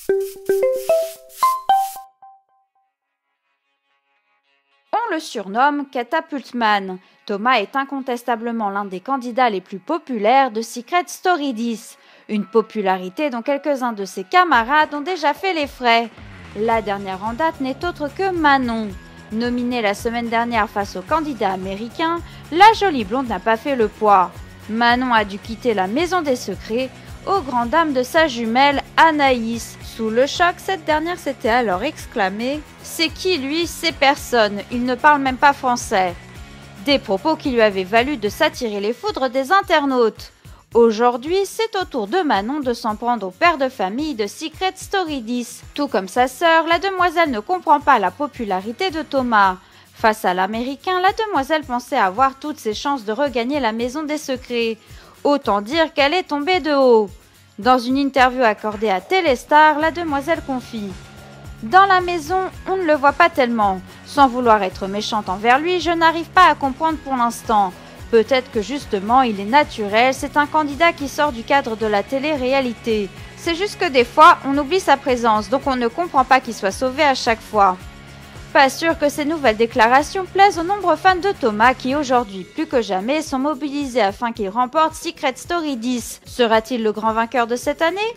On le surnomme Catapultman. Thomas est incontestablement l'un des candidats les plus populaires de Secret Story 10, une popularité dont quelques-uns de ses camarades ont déjà fait les frais. La dernière en date n'est autre que Manon. Nominée la semaine dernière face aux candidats américains, la jolie blonde n'a pas fait le poids. Manon a dû quitter la maison des secrets aux grandes dames de sa jumelle Anaïs. Sous le choc, cette dernière s'était alors exclamée « C'est qui lui? C'est personne, il ne parle même pas français !» Des propos qui lui avaient valu de s'attirer les foudres des internautes. Aujourd'hui, c'est au tour de Manon de s'en prendre au père de famille de Secret Story 10. Tout comme sa sœur, la demoiselle ne comprend pas la popularité de Thomas. Face à l'américain, la demoiselle pensait avoir toutes ses chances de regagner la maison des secrets. Autant dire qu'elle est tombée de haut. Dans une interview accordée à Téléstar, la demoiselle confie « Dans la maison, on ne le voit pas tellement. Sans vouloir être méchante envers lui, je n'arrive pas à comprendre pour l'instant. Peut-être que justement, il est naturel, c'est un candidat qui sort du cadre de la télé-réalité. C'est juste que des fois, on oublie sa présence, donc on ne comprend pas qu'il soit sauvé à chaque fois. » Pas sûr que ces nouvelles déclarations plaisent aux nombreux fans de Thomas qui aujourd'hui, plus que jamais, sont mobilisés afin qu'il remporte Secret Story 10. Sera-t-il le grand vainqueur de cette année ?